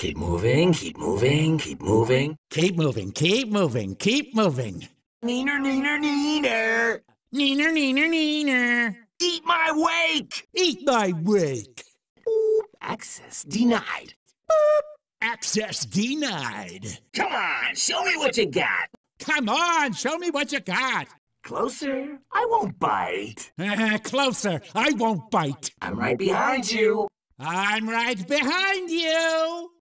Keep moving, keep moving, keep moving. Keep moving, keep moving, keep moving. Neener, neener, neener. Neener, neener, neener. Eat my wake! Eat my wake. Boop. Access denied. Boop. Access denied. Come on, show me what you got. Come on, show me what you got. Closer, I won't bite. Closer, I won't bite. I'm right behind you. I'm right behind you.